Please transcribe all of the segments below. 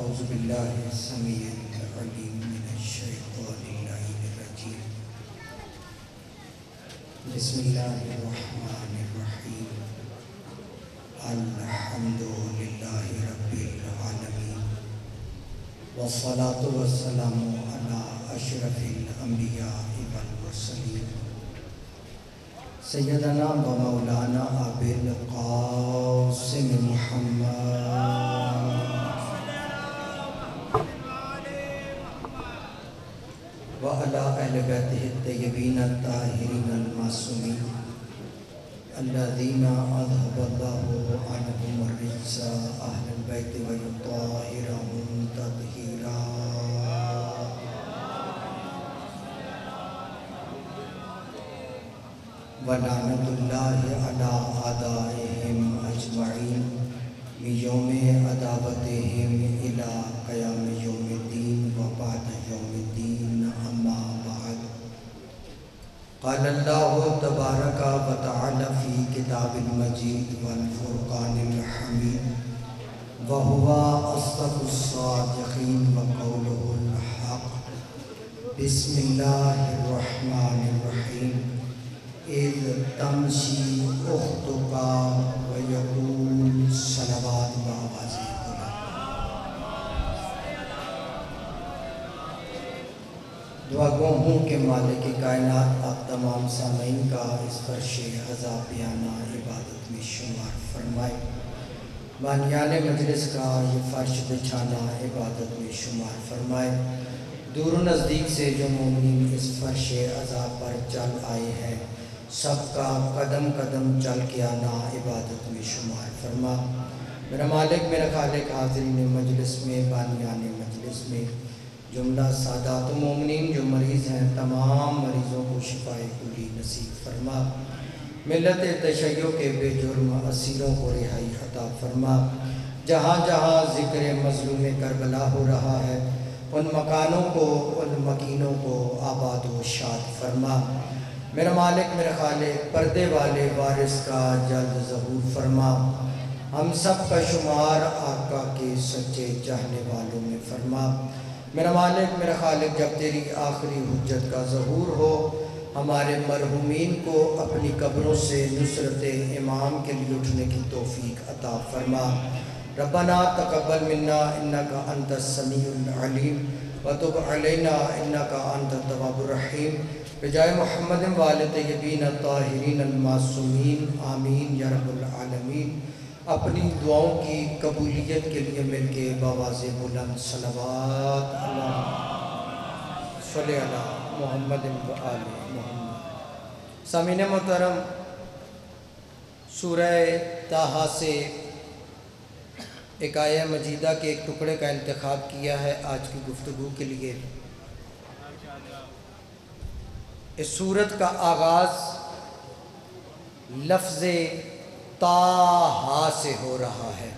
أعوذ بالله السميع العليم من الشيطان اللعين الرجيم بسم الله الرحمن الرحيم الحمد لله رب العالمين والصلاة والسلام على أشرف الأنبياء والمرسلين سيدنا ومولانا أبي القاسم محمد وعلى أهل بيته الطيبين الطاهرين المعصومين الذين أذهب الله عنهم الرجس أهل البيت ويطهرهم تطهيرا ولعنة الله على أعدائهم أجمعين من يوم عداوتهم إلى قيام يوم الدين وبعد يوم الدين أما بعد قال الله تبارك وتعالى في كتاب المجيد والفرقان الحميد وهو أصدق الصادقين وقوله الحق بسم الله الرحمن الرحيم إذ تمشي أختك ويقول صلوات بآواز بلند دعا گو ہوں کہ مالک کائنات آپ تمام سامعین کا اس فرش عذاب بیانہ عبادت میں شمار فرمائے بانیان مجلس کا یہ فرش بچھانا عبادت میں شمار فرمائے دور و نزدیک سے جو مومنین اس فرش عذاب پر چل آئے ہیں سب کا قدم قدم چل کے آنا عبادت میں شمار فرما میرا مالک میرا خالق حاضرین مجلس میں بانیان مجلس میں جملہ سادات و مومنین جو مریض ہیں تمام مریضوں کو شفاء کلی نصیب فرما ملت تشیع کے بے جرم اسیروں کو رہائی عطا فرما جہاں جہاں ذکر مظلوم کربلا ہو رہا ہے ان مکانوں کو ان مکینوں کو آباد و شاد فرما میرا مالک میرا خالق پردے والے وارث کا جلد ظہور فرما ہم سب کا شمار آقا کے سچے چاہنے والوں میں فرما میرا مالک میرا خالق جب تیری آخری حجت کا ظہور ہو ہمارے مرحومین کو اپنی قبروں سے نصرت امام کے لیے اٹھنے کی توفیق عطا فرما ربنا تقبل منا انکا انت السمیع العلیم وتب علینا انکا انت التواب الرحیم بجائے محمد والد طیبین الطاہرین المعصومین آمین یا رب العالمین اپنی دعاؤں کی قبولیت کے لیے مل کے بآواز بلند صلوات اللہ صلی اللہ محمد و آل محمد سامعین محترم سورہ طٰہٰ سے ایک آیہ مجیدہ کے ایک ٹکڑے کا انتخاب کیا ہے آج کی گفتگو کے لیے اس سورت کا آغاز لفظ طٰہٰ سے ہو رہا ہے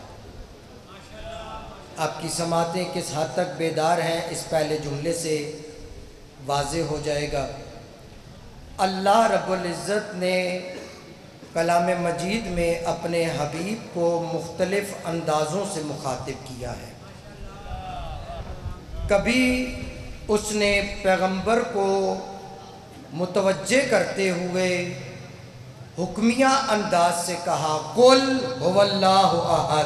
آپ کی سماعتیں کس حد تک بیدار ہیں اس پہلے جملے سے واضح ہو جائے گا اللہ رب العزت نے کلام مجید میں اپنے حبیب کو مختلف اندازوں سے مخاطب کیا ہے کبھی اس نے پیغمبر کو متوجہ کرتے ہوئے حکمیہ انداز سے کہا قل هو اللہ احد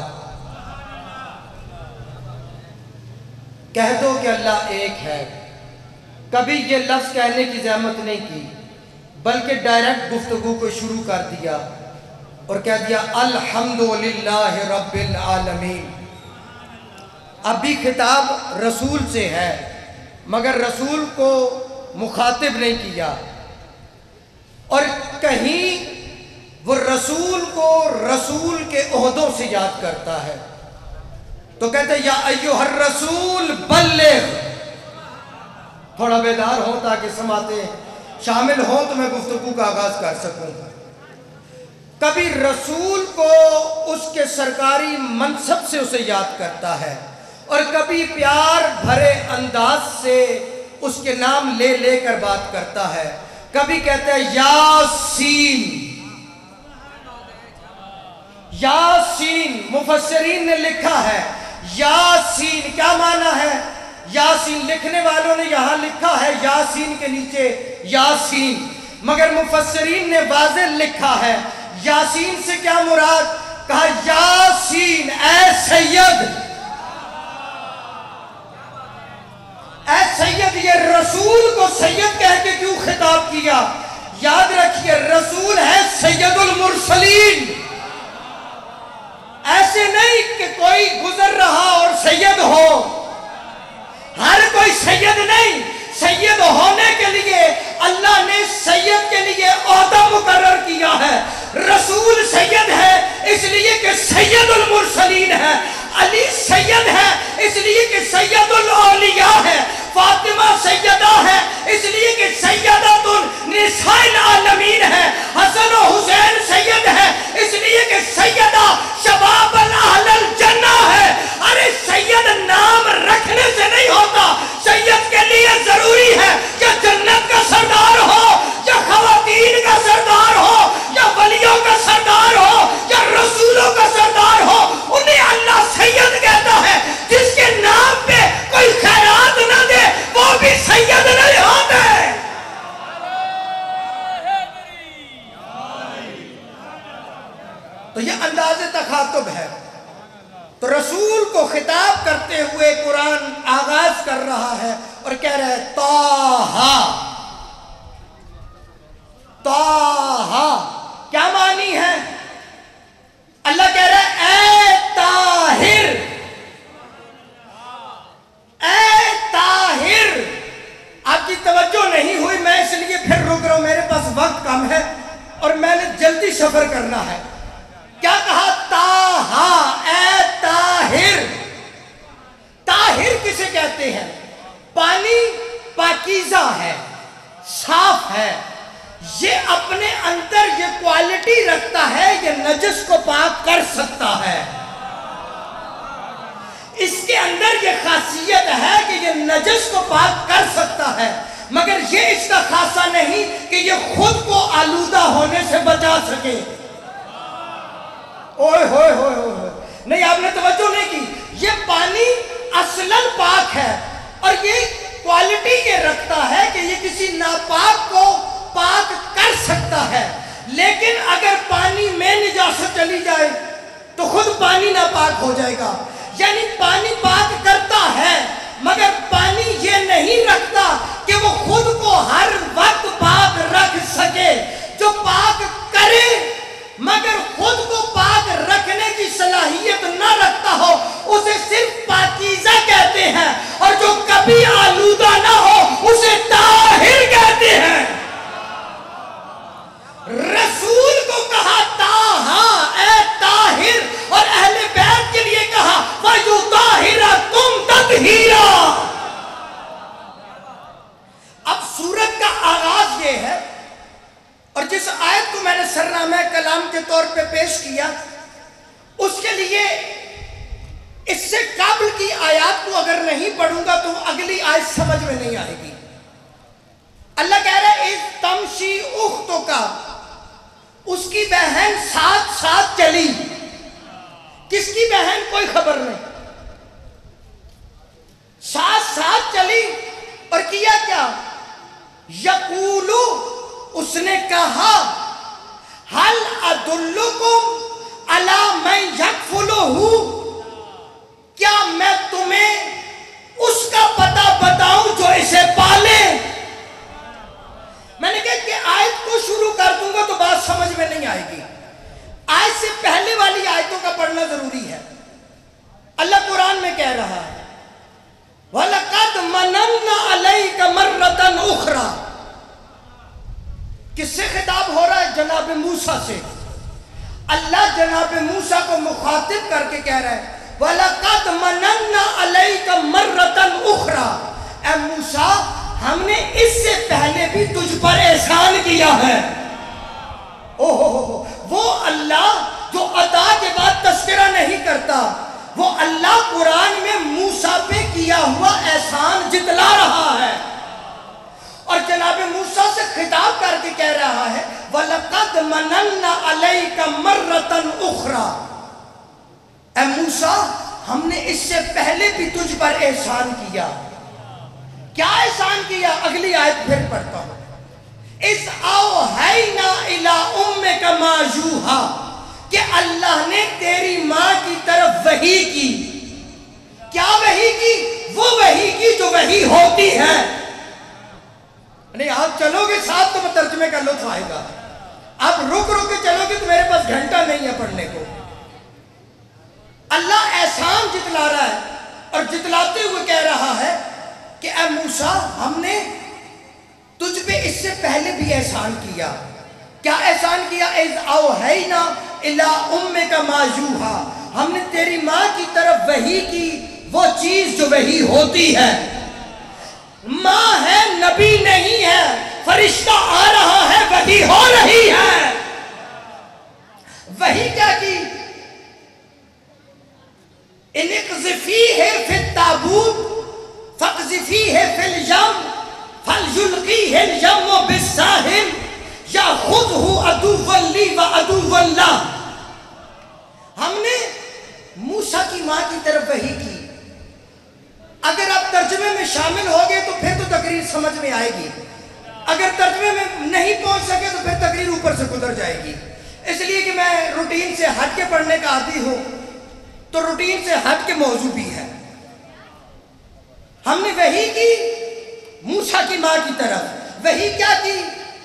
کہہ دو کہ اللہ ایک ہے کبھی یہ لفظ کہنے کی زحمت نہیں کی بلکہ ڈائریکٹ گفتگو کو شروع کر دیا اور کہہ دیا الحمدللہ رب العالمین اب بھی خطاب رسول سے ہے مگر رسول کو مخاطب نہیں کیا اور کہیں وہ رسول کو رسول کے عہدوں سے یاد کرتا ہے تو کہتے ہیں یا ایھا الرسول بلغ تھوڑا بیدار ہوں تاکہ سماعتیں شامل ہوں تو میں گفتگو کا آغاز کر سکوں کبھی رسول کو اس کے سرکاری منصب سے اسے یاد کرتا ہے اور کبھی پیار بھرے انداز سے اس کے نام لے لے کر بات کرتا ہے کبھی کہتے ہیں یاسین یاسین مفسرین نے لکھا ہے یاسین کیا معنی ہے؟ یاسین لکھنے والوں نے یہاں لکھا ہے یاسین کے نیچے یاسین، مگر مفسرین نے واضح لکھا ہے یاسین سے کیا مراد؟ کہا یاسین اے سید، اے سید۔ یہ رسول کو سید کہہ کے کیوں خطاب کیا؟ یاد رکھیے رسول ہے سید المرسلین، ایسے نہیں کہ کوئی گزر رہا اور سید ہو، ہر کوئی سید نہیں۔ سید ہونے کے لیے اللہ نے سید کے لیے عہدہ مقرر کیا ہے۔ رسول سید ہے اس لیے کہ سید المرسلین ہے، علی سید ہے اس لیے کہ سید الاولیاء ہے، فاطمہ سیدہ ہے اس لیے کہ سیدۃ النساء العالمین ہے، حسن و حسین سید ہے اس لیے کہ سیدہ شباب اہل الجنہ ہے۔ ارے سید نام رکھنے سے نہیں ہوتا، سید کے لیے ضروری ہے کہ جنت کا سردار ہو یا خواتین کا سردار ہو یا ولیوں کا سردار ہو یا رسولوں کا سردار ہو، انہیں اللہ سید کہتا ہے۔ جس کے نام پہ کوئی خیرات نہ دے وہ بھی سید نہیں ہوتے۔ تو یہ انداز تخاطب ہے۔ تو رسول کو خطاب کرتے ہوئے قرآن آغاز کر رہا ہے اور کہہ رہا ہے طٰہٰ۔ طٰہٰ کیا معنی ہے؟ اللہ کہہ رہا ہے اے طاہر، اے طاہر۔ آپ کی توجہ نہیں ہوئی، میں اس لیے پھر رک رہا ہوں، میرے پاس وقت کم ہے اور میں نے جلدی سفر کرنا ہے۔ کیا کہا؟ طٰہٰ، اے طاہر۔ طاہر کسے کہتے ہیں؟ پانی پاکیزہ ہے، صاف ہے، یہ اپنے اندر یہ کوالٹی رکھتا ہے، یہ نجس کو پاک کر سکتا ہے۔ اس کے اندر یہ خاصیت ہے کہ یہ نجس کو پاک کر سکتا ہے، مگر یہ اس کا خاصہ نہیں کہ یہ خود کو آلودہ ہونے سے بچا سکے۔ اوئے ہوئے ہوئے ہوئے، نہیں آپ نے توجہ نہیں کی۔ یہ پانی اصلاً پاک ہے اور یہ کوالٹی یہ رکھتا ہے کہ یہ کسی ناپاک کو پاک کر سکتا ہے، لیکن اگر پانی میں نجاست چلی جائے تو خود پانی ناپاک ہو جائے گا۔ یعنی پانی پاک کرتا ہے مگر پانی یہ نہیں رکھتا کہ وہ خود کو ہر وقت پاک رکھ سکے۔ جو پاک کرے مگر خود کو پاک رکھنے کی صلاحیت نہ رکھتا ہو اسے صرف پاکیزہ کہتے ہیں، اور جو کبھی آلودہ نہ ہو اسے طاہر کہتے ہیں۔ رسول کو کہا طٰہٰ، اے طاہر، اور اہل بیت کے لیے کہا وَيُطَهِّرَكُمْ تَطْهِيرًا۔ اب سورت کا آغاز یہ ہے، اور جس آیت کو میں نے سرنامہ کلام کے طور پہ پیش کیا اس کے لیے اس سے قبل کی آیات کو اگر نہیں پڑھوں گا تو اگلی آیت سمجھ میں نہیں آئے گی۔ اللہ کہہ رہا ہے اِذْ تَمْشِي أُخْتُكَ، اس کی بہن ساتھ ساتھ چلی۔ کس کی بہن؟ کوئی خبر نہیں، ساتھ ساتھ چلی اور کیا کیا؟ یقولو، اس نے کہا حل ادلکم علی من یکفلہ، کیا میں تمہیں اس کا پتہ بتاؤں جو اسے پالے؟ میں نے کہا کہ آیت کو شروع کر دوں گا تو بات سمجھ میں نہیں آئے گی۔ آیت سے پہلے والی آیتوں کا پڑھنا ضروری ہے۔ اللہ قرآن میں کہہ رہا ہے وَلَقَدْ مَنَنَّا عَلَيْكَ مَرَّةً أُخْرَى، کس سے خطاب ہو رہا ہے؟ جناب موسیٰ سے۔ اللہ جناب موسیٰ کو مخاطب کر کے کہہ رہا ہے وَلَقَدْ مَنَنَّا عَلَيْكَ مَرَّةً أُخْرَى، اے موسیٰ ہم نے اس سے پہلے بھی تجھ پر احسان کیا ہے۔ وہ اللہ جو عطا کے بعد تذکرہ نہیں کرتا، وہ اللہ قرآن میں موسیٰ پہ کیا ہوا احسان جتلا رہا ہے، اور جناب موسیٰ سے خطاب کر کے کہہ رہا ہے وَلَقَدْ مَنَنَّا عَلَيْكَ مَرَّةً أُخْرَى، اے موسیٰ ہم نے اس سے پہلے بھی تجھ پر احسان کیا. کیا احسان کیا؟ اگلی آیت پھر پڑھتا ہوں. اِذْ أَوْحَيْنَا إِلَىٰ أُمِّكَ مَا يُوحَىٰ کہ اللہ نے تیری ماں کی طرف وحی کی. کیا وحی کی؟ وہ وحی کی جو وحی ہوتی ہے. نہیں آپ چلو گے ساتھ تو ترجمے کا لطف آئے گا. آپ رک رک کے چلو گے تو میرے پاس گھنٹہ نہیں ہے پڑھنے کو. اللہ احسان جتلا رہا ہے اور جتلاتے ہوئے کہہ رہا ہے کہ اے موسیٰ ہم نے تجھ پہ اس سے پہلے بھی احسان کیا. کیا احسان کیا؟ اِذْ أَوْحَيْنَا إِلَىٰ أُمِّكَ مَا يُوحَىٰ ہم نے تیری ماں کی طرف وحی کی وہ چیز جو وحی ہوتی ہے. ماں ہے، نبی نہیں ہے. فرشتہ آ رہا ہے، وحی ہو رہی ہے. وحی کیا کی؟ اِنْ اقْذِفِيهِ فِي التَّابُوتِ فَاقْذِفِيهِ فِي الْيَمِّ فَلْيُلْقِيهِ الْيَمُّ بِالسَّاحِلِ يَأْخُذْهُ عَدُوٌّ لِّي وَعَدُوٌّ لَّهُ. ہم نے موسیٰ کی ماں کی طرف وحی کی. اگر آپ ترجمے میں شامل ہو گئے تو پھر تو تقریر سمجھ میں آئے گی. اگر ترجمے میں نہیں پہنچ سکے تو پھر تقریر اوپر سے گزر جائے گی. اس لیے کہ میں روٹین سے ہٹ کے پڑھنے کا عادی ہوں تو روٹین سے ہٹ کے موضوع بھی ہے. ہم نے وحی کی موسیٰ کی ماں کی طرف. وحی کیا کی؟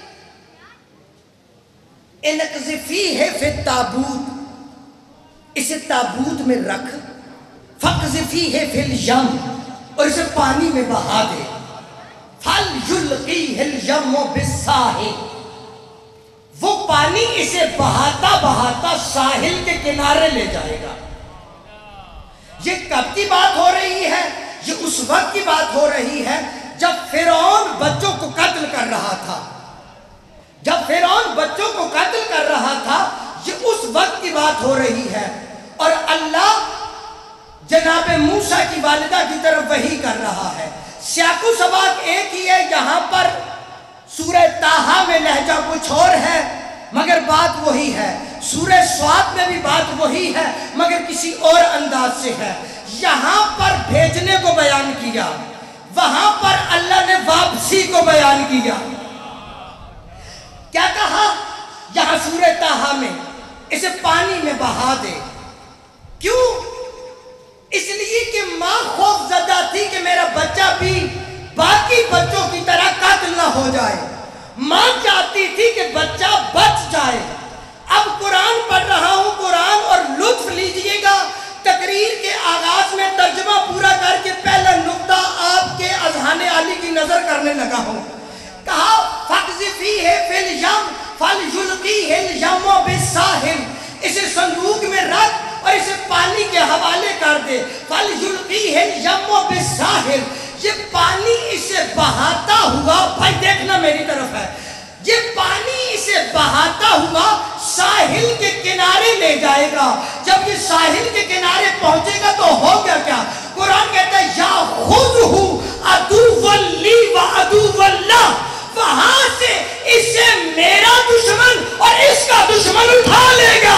اِنْ اقْذِفِيهِ فِي التَّابُوتِ اسے تابوت میں رکھ. فَاقْذِفِيهِ فِي الْيَمِّ اور اسے پانی میں بہا دے. فَلْيُلْقِيهِ الْيَمُّ بِالسَّاحِلِ وہ پانی اسے بہاتا بہاتا ساحل کے کنارے لے جائے گا. یہ کب کی بات ہو رہی ہے؟ یہ اس وقت کی بات ہو رہی ہے جب فرعون بچوں کو قتل کر رہا تھا. جب فرعون بچوں کو قتل کر رہا تھا یہ اس وقت کی بات ہو رہی ہے. اور اللہ جناب موسیٰ کی والدہ کی طرف وحی کر رہا ہے. سیاق و سباق ایک ہی ہے. یہاں پر سورہ طٰہٰ میں لہجہ کچھ اور ہے مگر بات وہی ہے. سورہ صاد میں بھی بات وہی ہے مگر کسی اور انداز سے ہے. یہاں پر بھیجنے کو بیان کیا، وہاں پر اللہ نے واپسی کو بیان کیا. کیا کہا؟ یہاں سورہ طٰہٰ میں اسے پانی میں بہا دے. کیوں؟ اس لیے کہ ماں خوف زدہ تھی کہ میرا بچہ بھی باقی بچوں کی طرح قتل نہ ہو جائے. ماں چاہتی تھی کہ بچہ بچ جائے. اب قرآن پڑھ رہا ہوں قرآن اور لطف لیجئے گا. تقریر کے آغاز میں ترجمہ پورا کر کے پہلا نقطہ آپ کے اذہان عالی کی نظر کرنے لگا ہوں. کہا فَاقْذِفِيهِ فِي الْيَمِّ فَلْيُلْقِيهِ الْيَمُّ بِالسَّاحِلِ اسے صندوق میں رکھ اور اسے پانی کے حوالے کر دے. فَلْيُلْقِيهِ الْيَمُّ بِالسَّاحِلِ یہ پانی اسے بہاتا ہوا، بھائی دیکھنا میری طرف ہے، یہ پانی اسے بہاتا ہوا ساحل کے کنارے لے جائے گا. جب یہ ساحل کے کنارے پہنچے گا تو ہوگا کیا؟ قرآن کہتا ہے یَأْخُذْهُ عَدُوٌّ لِّي وَعَدُوٌّ لَّهُ وہاں سے اسے میرا دشمن اور اس کا دشمن اٹھا لے گا.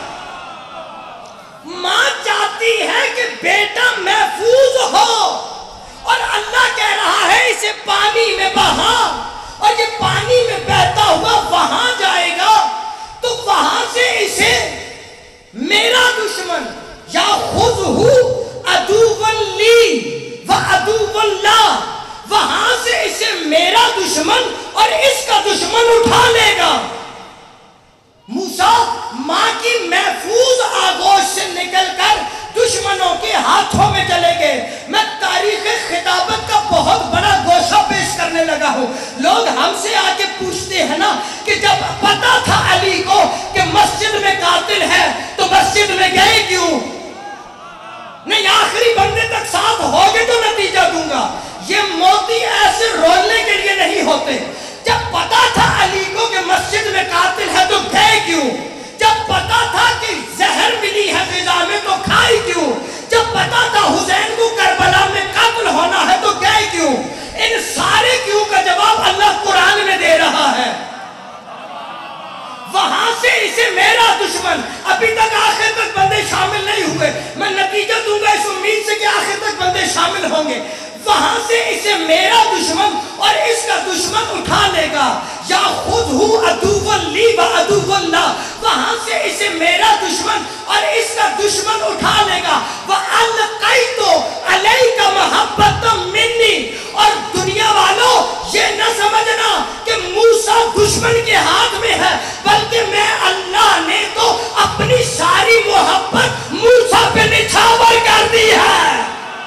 ماں چاہتی ہے کہ بیٹا محفوظ ہو اور اللہ کہہ رہا ہے اسے پانی میں بہا اور یہ پانی میں بہتا ہوا وہاں جائے گا تو وہاں سے اسے میرا دشمن یَأْخُذْهُ عَدُوٌّ لِّي وَعَدُوٌّ لَّهُ وہاں سے اسے میرا دشمن اور اس کا دشمن اٹھا لے گا. موسیٰ ماں کی محفوظ آغوش سے نکل کر دشمنوں کے ہاتھوں میں چلے گئے. میں تاریخ خطابت کا بہت بڑا گوشہ پیش کرنے لگا ہوں. لوگ ہم سے آ کے پوچھتے ہیں نا کہ جب پتا تھا علی کو کہ مسجد میں قاتل ہے تو مسجد میں گئے کیوں؟ نہیں آخری بندے تک ساتھ ہوگے تو نتیجہ دوں گا. یہ موتی ایسے رولنے کے لیے نہیں ہوتے. جب پتا تھا علی کو کہ مسجد میں قاتل ہے تو گئے کیوں؟ جب پتا تھا کہ زہر ملی ہے غذا میں تو کھائی کیوں؟ جب پتا تھا حسین کو کربلا میں قتل ہونا ہے تو گئے کیوں؟ ان سارے کیوں کا جواب اللہ قرآن میں دے رہا ہے. وہاں سے اسے میرا دشمن. ابھی تک آخر تک بندے شامل نہیں ہوئے. میں نتیجہ کر دوں گا اس امید سے کہ آخر تک بندے شامل ہوں گے. وہاں سے اسے میرا دشمن اور اس کا دشمن اٹھا لے گا. یا خود ہوں عدو لی و عدو اللہ, وہاں سے اسے میرا دشمن اور اس کا دشمن اٹھا لے گا. وَأَلْقَيْتُ عَلَيْكَ مَحَبَّةً مِّنِّي, اور دنیا والوں یہ نہ سمجھنا کہ موسیٰ دشمن کے ہاتھ میں ہے, بلکہ میں اللہ نے تو اپنی ساری محبت موسیٰ پہ نچھاور کر دی ہے.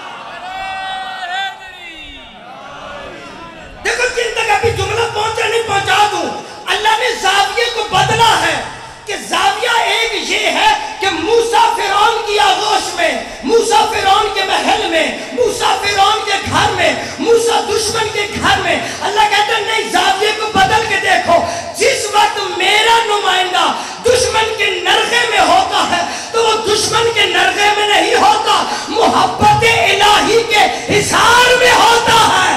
دیکھو جن تک ابھی جملہ پہنچا نہیں پہنچا دوں. اللہ نے زاویے کو بدلا ہے کہ زاویہ ایک یہ ہے کہ موسیٰ فرعون کی آغوش میں, موسیٰ فرعون کے محل میں, موسیٰ فرعون کے گھر میں, موسیٰ دشمن کے گھر میں. اللہ کہتا ہے نہیں, زاویے کو بدل کے دیکھو. جس وقت میرا نمائندہ دشمن کے نرغے میں ہوتا ہے تو وہ دشمن کے نرغے میں نہیں ہوتا, محبت الہی کے حصار میں ہوتا ہے.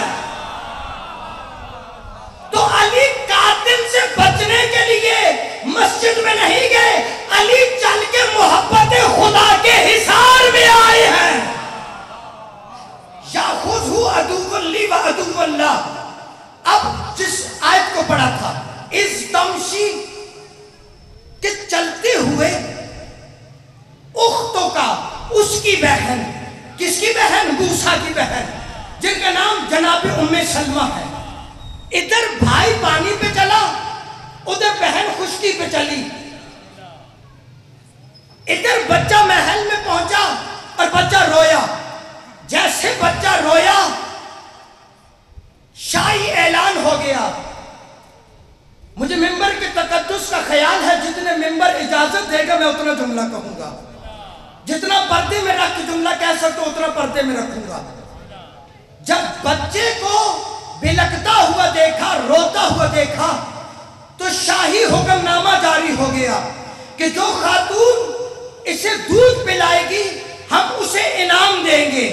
تو علی قاتل سے بچنے کے لیے مسجد میں نہیں گئے, علی چل کے محبت خدا کے حصار میں آئے ہیں. یاخذہ عدو لی و عدو اللہ. اب جس آیت کو پڑھا تھا اس تمشی کہ چلتے ہوئے اختوں کا, اس کی بہن, کس کی بہن؟ موسیٰ کی بہن, جن کا نام جناب ام سلمہ ہے. ادھر بھائی پانی پہ چلا, ادھر بہن خشکی پہ چلی. ادھر بچہ محل میں پہنچا اور بچہ رویا. جیسے بچہ رویا شاہی اعلان ہو گیا. مجھے ممبر کے تقدس کا خیال ہے, جتنے ممبر اجازت دے گا میں اتنا جملہ کہوں گا, جتنا پردے میں رکھ جملہ کہہ سکتا ہوں اتنا پردے میں رکھوں گا. جب بچے کو بلکتا ہوا دیکھا, روتا ہوا دیکھا, تو شاہی حکم نامہ جاری ہو گیا کہ جو خاتون اسے دودھ پلائے گی ہم اسے انعام دیں گے.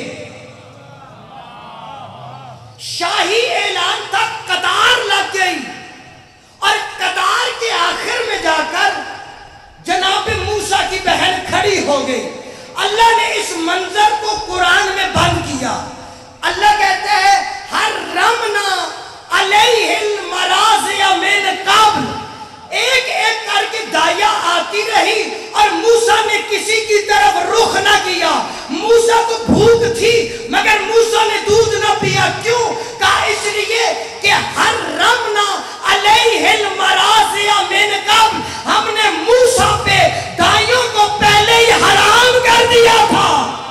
شاہی اعلان تک قطار لگ گئی, اور قطار کے آخر میں جا کر جناب موسیٰ کی بہن کھڑی ہو گئی. اللہ نے اس منظر کو قرآن میں بند کیا. اللہ کہتے ہیں حرمنا علیہ المراضع من قبل. ایک ایک کر کے دایا آتی رہی اور موسیٰ نے کسی کی طرف رخ نہ کیا. موسیٰ کو بھوک تھی مگر موسیٰ نے دودھ نہ پیا. کیوں؟ کہا اس لیے کہ حرمنا علیہ المراضع من قبل, ہم نے موسیٰ پہ دائیوں کو پہلے ہی حرام کر دیا تھا.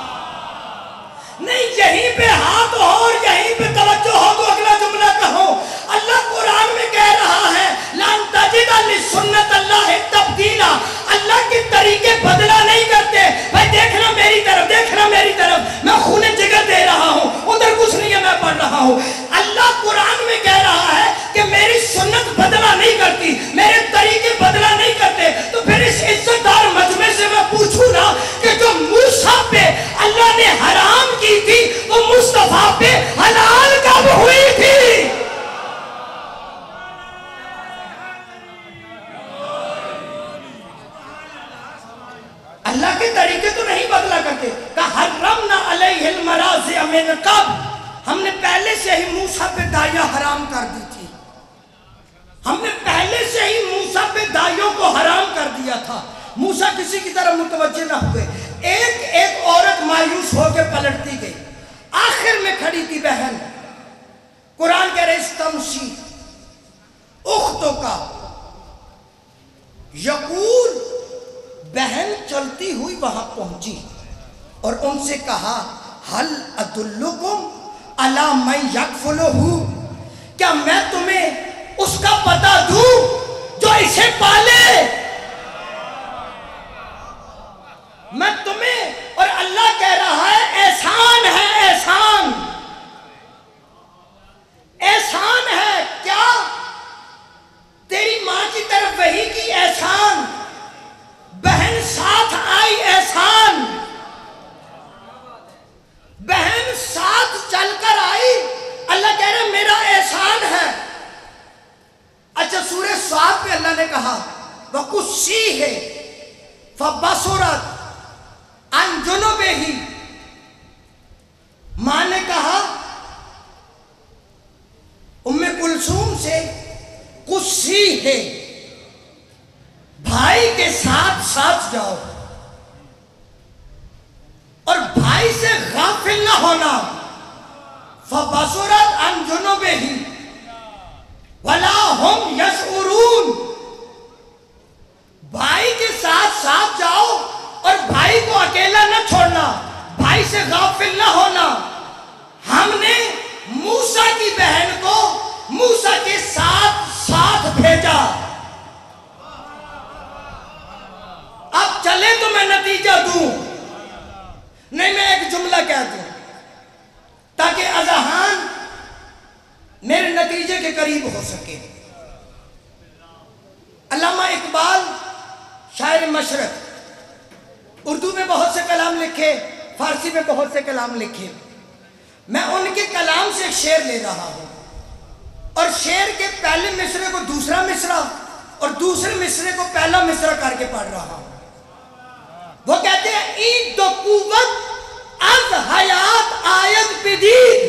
نہیں یہیں پہ ہاتھ ہو اور یہیں پہ توجہ ہو تو اگلا جملہ کہو. اللہ قرآن میں کہہ رہا ہے لَن تَجِدَ لِسُنَّتِ اللَّهِ تَبْدِيلًا. اللہ کے طریقے بدلا نہیں کرتے. بھائی دیکھنا میری طرف, دیکھنا میری طرف, میں خون جگر دے رہا ہوں, ادھر کچھ نہیں ہے میں پڑھ رہا ہوں. اللہ قرآن میں کہہ رہا ہے کہ میری سنت بدلا نہیں کرتی, میرے طریقے بدلا نہیں کرتے. تو پھر اس عزت دار مجمع سے میں پوچھوں نا کہ جو موسیٰ پہ اللہ نے حرام کی تھی وہ مصطفیٰ پہ حلال کب ہوئی تھی؟ اللہ کے طریقے تو نہیں بدلا کرتے. کہا حرمنا علیہ المراضع من قبل, ہم نے پہلے سے ہی موسیٰ پہ دائیاں حرام کر دی تھی. ہم نے پہلے سے ہی موسیٰ پہ دائیوں کو حرام کر دیا تھا. موسیٰ کسی کی طرف متوجہ نہ ہوئے. ایک ایک عورت مایوس ہو کے پلٹتی گئی. آخر میں کھڑی تھی بہن. قرآن کہہ رہے استمشی اختوں کا یقول, بہن چلتی ہوئی وہاں پہنچی اور ان سے کہا حل ادلکم علی من یکفلہ, کیا میں تمہیں اس کا پتہ دوں جو اسے پالے. میں تمہیں, اور اللہ کہہ رہا ہے احسان ہے, احسان احسان ہے. کیا تیری ماں کی طرف وحی کی احسان, بہن ساتھ آئی احسان, بہن ساتھ چل کر آئی. اللہ کہہ رہا ہے میرا احسان ہے. اچھا سورہ صاد پہ اللہ نے کہا وَقُصِّيهِ فَبَصُرَتْ عَنْ جُنُبِهِ ہے بھائی کے ساتھ ساتھ جاؤ اور بھائی سے غافل نہ ہونا. فَبَصُرَتْ عَنْ جُنُوبِهِ وَلَا هُمْ يَشْعُرُونَ. بھائی کے ساتھ ساتھ جاؤ اور بھائی کو اکیلا نہ چھوڑنا, بھائی سے غافل نہ ہونا. ہم نے موسیٰ کی بہن کو موسیٰ کے ساتھ ساتھ بھیجا. اب چلے تو میں نتیجہ دوں, نہیں میں ایک جملہ کہہ دوں تاکہ اذہان میرے نتیجے کے قریب ہو سکے. علامہ اقبال شاعر مشرق, اردو میں بہت سے کلام لکھے, فارسی میں بہت سے کلام لکھے. میں ان کے کلام سے ایک شعر لے رہا ہوں اور شعر کے پہلے مصرے کو دوسرا مصرع اور دوسرے مصرے کو پہلا مصرع کر کے پڑھ رہا ہوں. وہ کہتے ہیں این دو قوت از حیات آید بدید,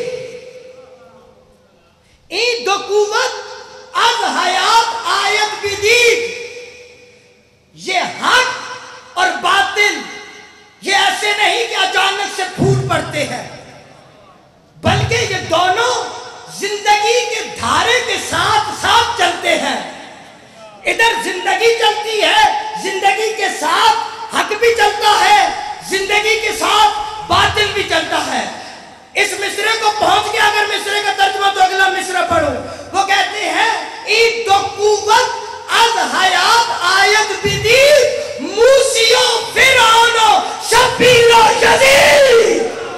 این دو قوت از حیات آید بدید. یہ حق اور باطل یہ ایسے نہیں کہ اچانک سے پھوٹ پڑتے ہیں, بلکہ یہ دونوں زندگی کے دھارے کے ساتھ ساتھ چلتے ہیں. ادھر زندگی چلتی ہے, زندگی کے ساتھ حق بھی چلتا ہے, زندگی کے ساتھ باطل بھی چلتا ہے. اس مصرے کو پہنچ کے اگر مصرے کا ترجمہ تو اگلا مصرع پڑھو. وہ کہتے ہیں این دو قوت از حیات آید بدید موسی و فرعون و شبیر و یزید.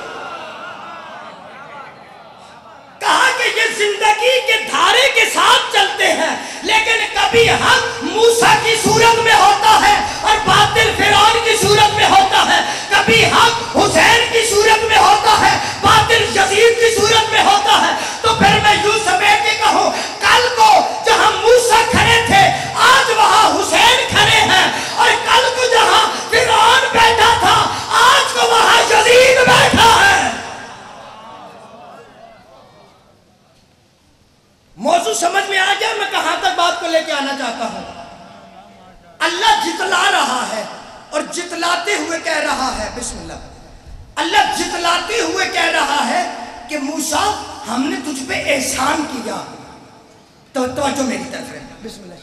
کہا کہ یہ زندگی کے دھارے کے ساتھ چلتے ہیں, لیکن کبھی حق موسیٰ کی صورت میں ہوتا ہے اور باطل فرعون کی صورت میں ہوتا ہے. کبھی حق حسین کی صورت میں ہوتا ہے, باطل یزید کی صورت میں ہوتا ہے. تو پھر میں یوں سمیٹ کے کہوں, کل کو جہاں موسیٰ کھڑے تھے آج وہاں حسین کھڑے ہیں, اور کل کو جہاں فرعون بیٹھا تھا آج کو وہاں یزید بیٹھا ہے. موضوع سمجھ میں آ گیا میں کہاں تک بات کو لے کے آنا چاہتا ہوں. اللہ جتلا رہا ہے اور جتلاتے ہوئے کہہ رہا ہے, بسم اللہ, اللہ جتلاتے ہوئے کہہ رہا ہے کہ موسیٰ ہم نے تجھ پہ احسان کیا. تو توجہ میری طرف ہے, بسم اللہ.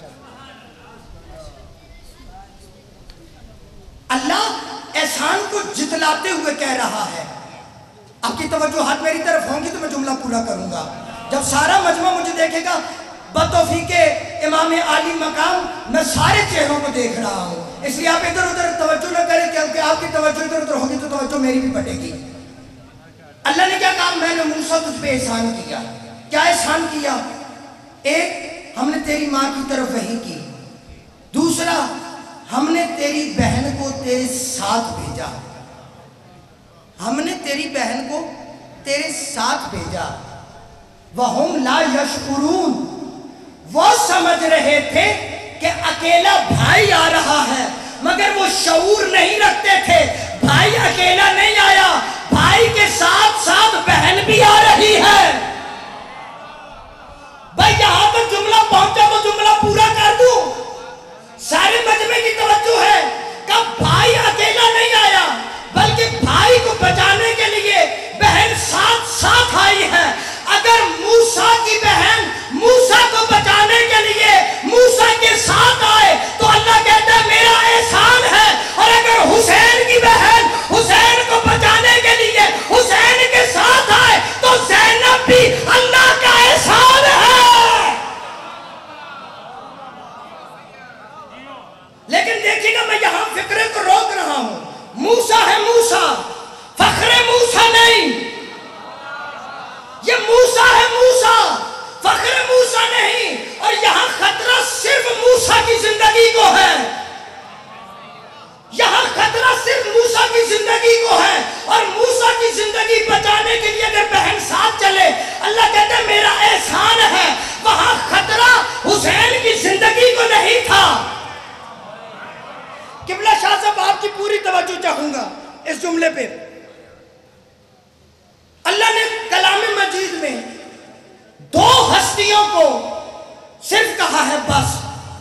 اللہ احسان کو جتلاتے ہوئے کہہ رہا ہے. آپ کی توجہات میری طرف ہوں گی تو میں جملہ پورا کروں گا. جب سارا مجمع مجھے دیکھے گا بتوفیق امام عالی مقام میں سارے چہروں کو دیکھ رہا ہوں, اس لیے آپ ادھر ادھر توجہ نہ کریں کیونکہ آپ کی توجہ ادھر ادھر ہوگی تو توجہ میری بھی بٹے گی. اللہ نے کیا کہا, میں نے موسیٰ تجھ پہ احسان کیا. کیا احسان کیا؟ ایک, ہم نے تیری ماں کی طرف وحی کی. دوسرا, ہم نے تیری بہن کو تیرے ساتھ بھیجا. ہم نے تیری بہن کو تیرے ساتھ بھیجا. وَهُمْ لَا يَشْعُرُونَ, وہ سمجھ رہے تھے کہ اکیلا بھائی آ رہا ہے, مگر وہ شعور نہیں رکھتے تھے. بھائی اکیلا نہیں آیا, بھائی کے ساتھ ساتھ بہن بھی آ رہی ہے. بھائی یہاں تک جملہ پہنچا تو جملہ پورا کر دوں. سارے مجمع کی توجہ ہے کہ بھائی اکیلا نہیں آیا, بلکہ بھائی کو بچانے کے لیے بہن ساتھ ساتھ آئی ہے. اگر موسیٰ کی بہن موسیٰ کو بچانے کے لیے موسیٰ کے ساتھ آئے تو اللہ کہتا ہے میرا احسان ہے, اور اگر حسین کی بہن حسین کو بچانے کے لیے حسین کے ساتھ آئے تو زینب بھی اللہ کا احسان ہے. لیکن دیکھیے گا میں یہاں فکرے کو روک رہا ہوں. موسیٰ ہے موسیٰ, فخر موسیٰ نہیں. یہ موسیٰ ہے موسیٰ, فخر موسیٰ نہیں. اور یہاں خطرہ صرف موسیٰ کی زندگی کو ہے. یہاں خطرہ صرف موسیٰ کی زندگی کو ہے, اور موسیٰ کی زندگی بچانے کے لیے اگر بہن ساتھ چلے اللہ کہتا ہے میرا احسان ہے. وہاں خطرہ حسین کی زندگی کو نہیں تھا. قبلہ شاہ صاحب آپ کی پوری توجہ چاہوں گا اس جملے پہ. اللہ نے کلام مجید میں دو ہستیوں کو صرف کہا ہے بس,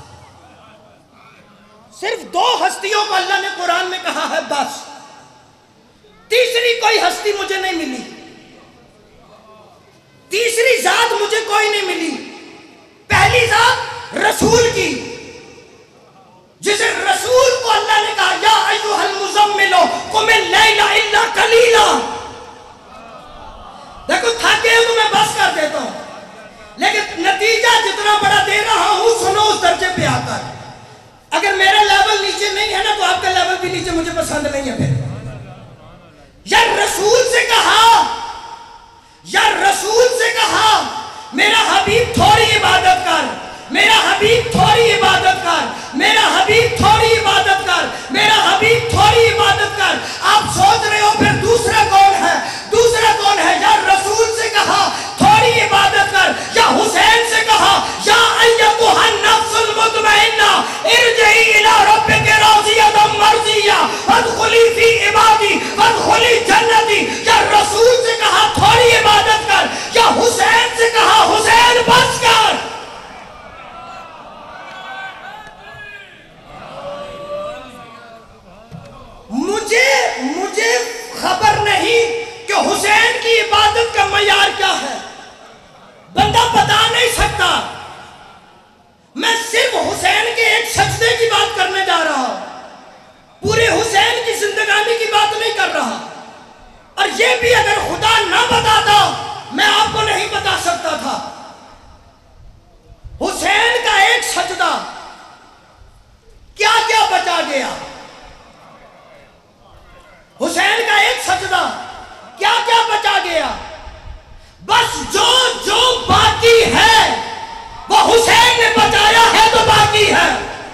ہستیوں کو اللہ نے قرآن میں کہا ہے بس، تیسری کوئی ہستی مجھے نہیں ملی، تیسری ذات مجھے کوئی نہیں ملی، پہلی ذات رسول کی، جسے رسول کو اللہ نے کہا یا ایھا المزمل قم اللیل الا قلیلا۔ دیکھو تھکے ہو تو میں بس کر دیتا ہوں، لیکن نتیجہ جتنا بڑا دے رہا ہوں سنو اس درجے پہ آتا ہے۔ اگر میرا لیول نیچے نہیں ہے نا تو آپ کا لیول بھی نیچے مجھے پسند نہیں ہے۔ پھر یا رسول سے کہا، یا رسول سے کہا میرا حبیب تھوڑی عبادت کر، میرا حبیب تھوڑی عبادت کر، میرا حبیب تھوڑی عبادت کر، میرا حبیب تھوڑی عبادت کر۔ آپ سوچ رہے ہو پھر دوسرا کون ہے؟ دوسرا کون ہے؟ یا رسول سے کہا تھوڑی عبادت کر، یا حسین سے کہا یا ایتھا النفس المطمئنہ ارجعی الی ربک راضیۃ مرضیہ فادخلی فی عبادی وادخلی جنتی۔ یا رسول سے کہا تھوڑی عبادت کر، یا حسین سے کہا حسین بس کر۔ مجھے خبر نہیں کہ حسین کی عبادت کا معیار کیا ہے، بندہ بتا نہیں سکتا۔ میں صرف حسین کے ایک سجدے کی بات کرنے جا رہا ہوں، پورے حسین کی زندگانی کی بات نہیں کر رہا۔ اور یہ بھی اگر خدا نہ بتاتا میں آپ کو نہیں بتا سکتا تھا۔ حسین کا ایک سجدہ کیا کیا بچا گیا، حسین کا ایک سجدہ کیا کیا بچا گیا۔ بس جو باقی ہے وہ حسین نے بچایا ہے تو باقی ہے۔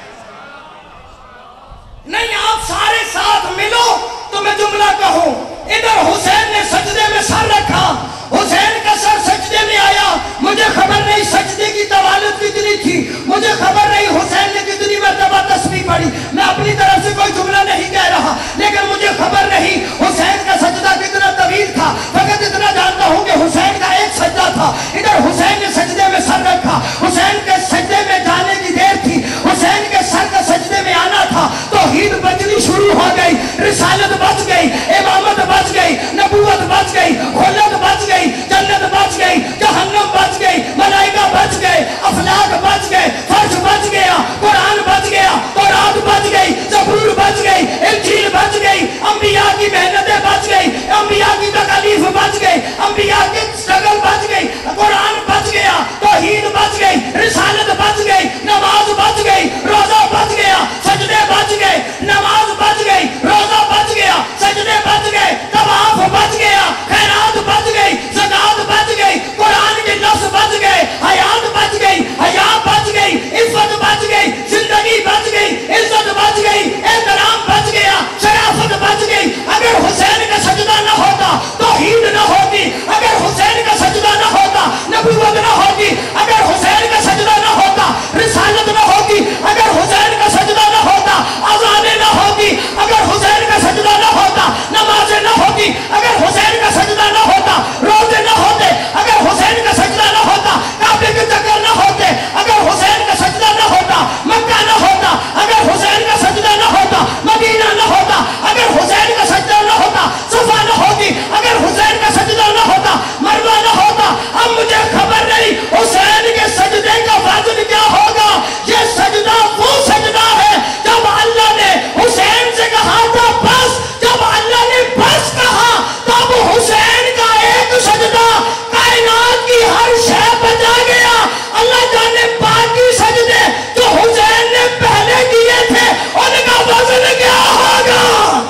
نہیں آپ سارے ساتھ ملو تو میں جملہ کہوں، ادھر حسین نے سجدے میں سر رکھا، حسین کا سر سجدے میں آیا، مجھے خبر نہیں سجدے کی طوالت کتنی تھی، مجھے خبر نہیں حسین نے کتنی مرتبہ تسبیح پڑھی، میں اپنی طرف سے کوئی جملہ نہیں کہہ رہا، لیکن مجھے خبر نہیں حسین کا سجدہ کتنا طویل تھا، فقط اتنا جانتا ہوں کہ حسین کا ایک سجدہ تھا، ادھر حسین نے سجدے میں سر رکھا، حسین کے سجدے میں جانے کی دیر تھی، حسین کے سر کا سجدے میں آنا تھا، توحید بچنی شروع ہو گئی، رسالت بچ گئی، امامت بچ گئی، نبوت بچ گئی، خلت بچ گئی، جنت بچ گئی، جہنم بچ گئی، ملائکہ بچ گئے، افلاک بچ گئے، فرش بچ گیا، قرآن بچ گیا، تورات بچ گئی، زبور بچ گئی، انجیل بچ گئی، انبیاء کی محنتیں بچ گئی، انبیاء کی تکالیف بچ گئی، انبیاء کی سٹرگل بچ گئی، قرآن بچ گیا، توحید بچ گئی، رسالت بچ گئی، نماز بچ گئی، روزہ بچ گیا، سجدے بچ گئے، نماز بچ گئی، روزہ بچ گیا، سجدے بچ گئے، طواف بچ گیا، خیرات بچ گئی، زکات بچ گئی، قرآن کے لفظ بچ گئے، حیات بچ گئی، حیا بچ گئی، عفت بچ گئی، زندگی بچ گئی، عزت بچ گئی، احترام بچ گیا، شرافت بچ گئی۔ اگر حسین کا سجدہ نہ ہوتا توحید نہ ہوتی، اگر حسین کا سجدہ نہ ہوتا نبوت نہ ہوتی، اگر حسین کا سجدہ نہ ہوتا رسالت نہ ہوتی، اگر حسین کا سجدہ نہ ہوتا اذانیں نہ ہوتی، اگر حسین کا سجدہ نہ ہوتا نمازیں نہ ہوتی، اگر حسین کا سجدہ نہ ہوتا روزے نہ ہوتے، اگر حسین کا سجدہ نہ ہوتا کعبے کے چکر نہ ہوتے، اگر حسین کا سجدہ نہ ہوتا مکہ نہ ہوتا، اگر حسین کا سجدہ نہ ہوتا مدینہ نہ ہوتا، اگر حسین کا سجدہ نہ ہوتا صفا نہ ہوتی، اگر حسین کا سجدہ نہ ہوتا مروہ نہ ہوتا۔ اب مجھے خبر نہیں حسین کے سجدے کا وزن کیا ہوگا۔ یہ سجدہ وہ سجدہ ہے جب اللہ نے حسین سے کہا تھا بس، جب اللہ نے بس کہا تب حسین کا ایک سجدہ کائنات کی ہر شے بچا گیا۔ اللہ جانے باقی سجدے جو حسین نے پہلے کیے تھے ان کا وزن کیا ہوگا۔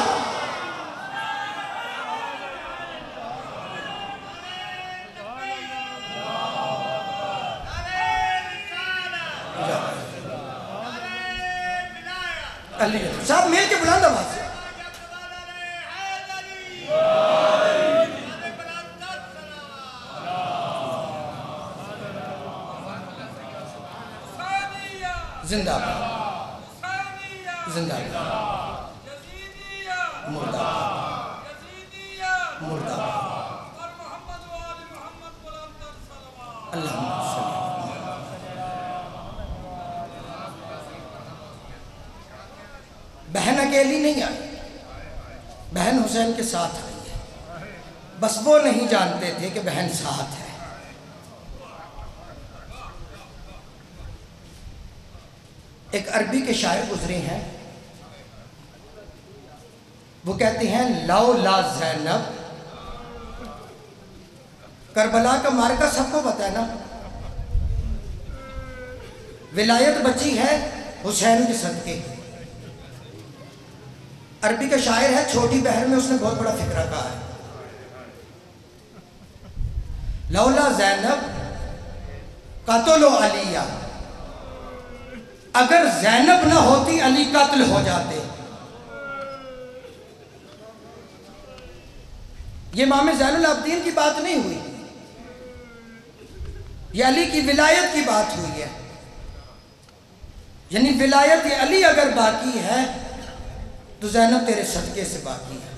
سب مل کے بلند آواز سے زندہ باد، زندہ باد، مردہ باد، مردہ باد، اللہم صلی۔ بہن بہن اکیلی نہیں آئی، بہن حسین کے ساتھ آئی ہے، بس وہ نہیں جانتے تھے کہ بہن ساتھ ہے۔ ایک عربی کے شاعر گزرے ہیں، وہ کہتے ہیں لولا زینب، کربلا کا مارکہ سب کو پتہ ہے نا، ولایت بچی ہے حسین کے صدقے۔ عربی کا شاعر ہے، چھوٹی بہر میں اس نے بہت بڑا فکرہ کہا ہے، لولا زینب قتل علیہ، اگر زینب نہ ہوتی علی قتل ہو جاتے۔ یہ امام زین العابدین کی بات نہیں ہوئی، یہ علی کی ولایت کی بات ہوئی ہے، یعنی ولایت علی اگر باقی ہے تو زینب تیرے صدقے سے باقی ہے۔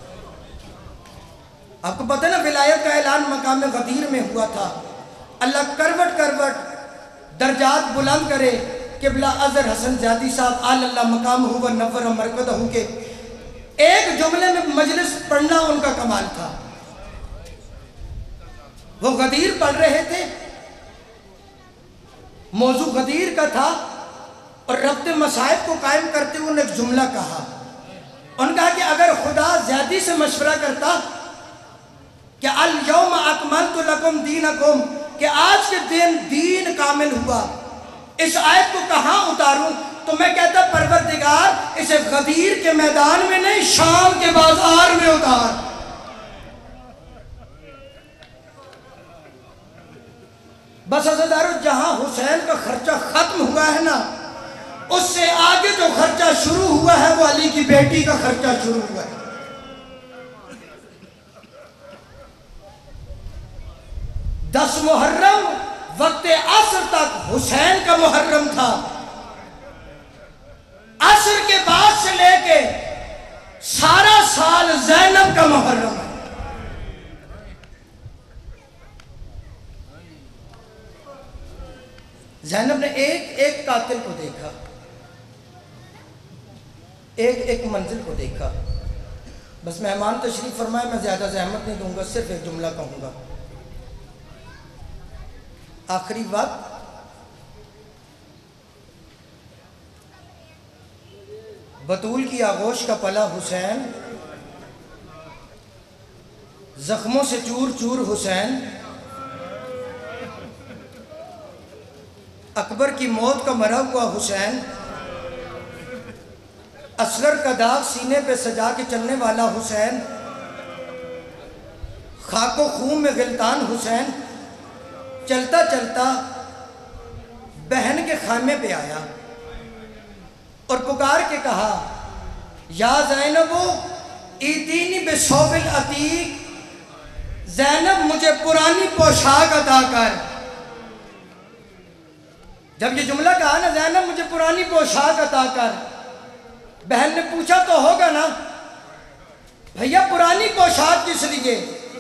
آپ کو پتہ ہے نا ولایت کا اعلان مقام غدیر میں ہوا تھا، اللہ کروٹ کروٹ درجات بلند کرے، قبلہ اظہر حسن زیادی صاحب آل اللہ مقام ہوا نور مرکدہ کے ایک جملے میں مجلس پڑھنا ان کا کمال تھا۔ وہ غدیر پڑھ رہے تھے، موضوع غدیر کا تھا، اور ربط مصائب کو قائم کرتے ہوئے انہوں نے ایک جملہ کہا، ان کہا کہ اگر خدا زیادی سے مشورہ کرتا کہ الیوم اکملت لکم دینکم، کہ آج کے دن دین کامل ہوا، اس آیت کو کہاں اتاروں، تو میں کہتا پروردگار اسے غدیر کے میدان میں نہیں، شام کے بازار میں اتار۔ بس عزیزارو، جہاں حسین کا خرچہ ختم ہوا ہے نا، اس سے آگے جو خرچہ شروع ہوا ہے وہ علی کی بیٹی کا خرچہ شروع ہوا ہے۔ 10 محرم وقت عصر تک حسین کا محرم تھا، عصر کے بعد سے لے کے سارا سال زینب کا محرم ہے۔ زینب نے ایک ایک قاتل کو دیکھا، ایک ایک منزل کو دیکھا۔ بس مہمان تشریف فرمائے، میں زیادہ زحمت نہیں دوں گا، صرف ایک جملہ کہوں گا۔ آخری وقت بطول کی آغوش کا پلا حسین، زخموں سے چور چور حسین، اکبر کی موت کا مرا ہوا حسین، اصغر کا داغ سینے پہ سجا کے چلنے والا حسین، خاک و خون میں غلطان حسین، چلتا چلتا بہن کے خیمے پہ آیا اور پکار کے کہا، یا زینب ایتینی بثوب العتیق، زینب مجھے پرانی پوشاک عطا کر۔ جب یہ جملہ کہا نا، زینب مجھے پرانی پوشاک عطا کر، بہن نے پوچھا تو ہوگا نا، بھیا پرانی پوشاک کس لیے؟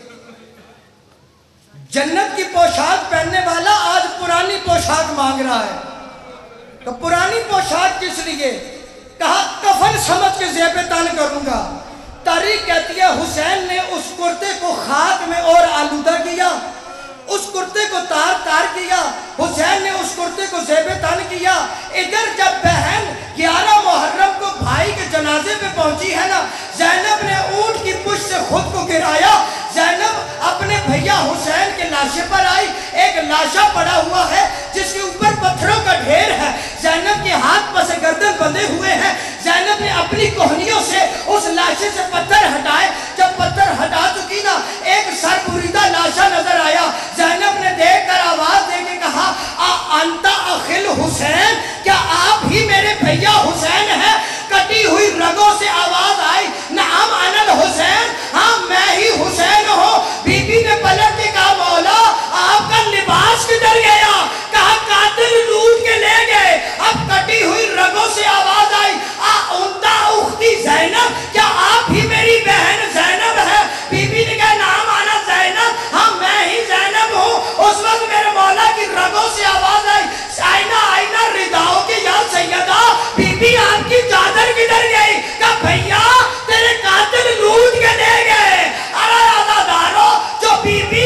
جنت کی پوشاک پہننے والا آج پرانی پوشاک مانگ رہا ہے، کہ پرانی پوشاک کس لیے؟ کہا کفن سمجھ کے زیب تن کروں گا۔ تاریخ کہتی ہے حسین نے اس کرتے کو خاک میں اور آلودہ کیا، اس کرتے کو تار تار کیا، حسین نے اس کرتے کو زیب تن کیا۔ ادھر جب بہن 11 محرم کو بھائی کے جنازے پہ پہنچی ہے نا، زینب نے اونٹ کی پشت سے خود کو گرایا، زینب اپنے بھیا حسین کے لاشے پر آئی، ایک لاشا پڑا ہوا ہے جس کے اوپر پتھروں کا ڈھیر ہے، زینب کے ہاتھ پس گردن بندھے ہوئے ہیں، زینب نے اپنی کوہنیوں سے اس لاشے سے پتھر ہٹائے، جب پتھر ہٹا چکی نا، ایک سر بریدہ لاشا نظر آیا، زینب نے دیکھ کر آواز دے کے کہا، انتا اخل حسین، کیا آپ ہی میرے بھیا حسین ہیں؟ کٹی ہوئی رگوں سے آواز آئی، نعم انا الحسین، ہاں میں ہی حسین ہوں۔ بی بی نے پلٹ کے کہا، مولا آپ کا لباس کدھر گیا؟ کہا قاتل لوٹ کے لے گئے۔ اب کٹی ہوئی رگوں سے آواز آئی، انتا اختی زینب، کیا آپ ہی میری بہن زینب ہے؟ بی بی نے کہا، نعم انا زینب، ہاں میں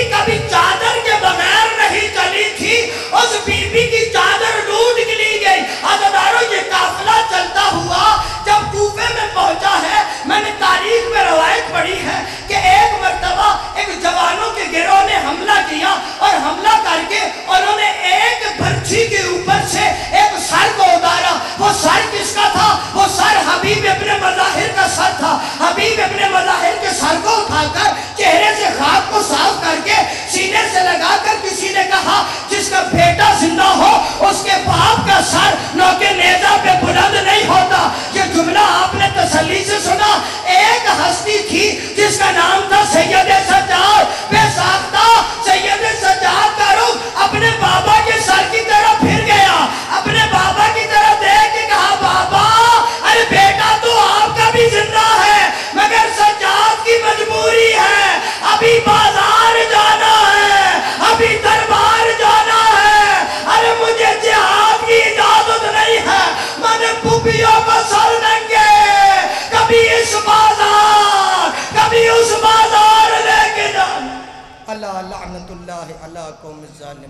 کبھی چادر کے بغیر نہیں چلی تھی، اس بی بی کی چادر لوٹ لی گئی۔ عزیزانو یہ قافلہ چلتا ہوا جب کوفے میں پہنچا ہے، میں نے تاریخ میں روایت پڑھی ہے کہ ایک مرتبہ ایک جوانوں کے گروہ نے حملہ کیا اور حملہ کر کے انہوں نے ایک برچھی کے اوپر سے ایک سر کو اتارا۔ وہ سر کس کا تھا؟ وہ سر حبیب ابن مظاہر کا سر تھا۔ حبیب ابن مظاہر کے سر کو اٹھا کر چہرے سے خاک کو صاف کر کے سینے سے لگا کر کسی نے کہا جس کا بیٹا زندہ ہو اس کے باپ کا سر نوکے نیزہ پہ بلند نہیں ہوتا۔ یہ جملہ آپ نے تسلی سے سنا۔ ایک ہستی تھی جس کا نام تھا سید سجاد، بے ساختہ سید سجاد کا رخ اپنے بابا کے سر کی طرف پھر گیا، اپنے بابا کی طرف دیکھ کے کہا بابا ارے بیٹا تو آپ کا بھی زندہ ہے مگر سجاد کی مجبوری ہے، ابھی بازار جانا ہے، ابھی دربار جانا ہے، ارے مجھے جہاد کی اجازت نہیں ہے، میں نے پھپھیوں کو سر ننگے کبھی اس بازار کبھی اس بازار لے کے جانا۔ اللہ لعنت اللہ علی قوم الظالم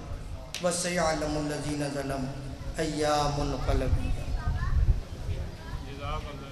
وسيعلم الذين ظلموا أيام منقلب۔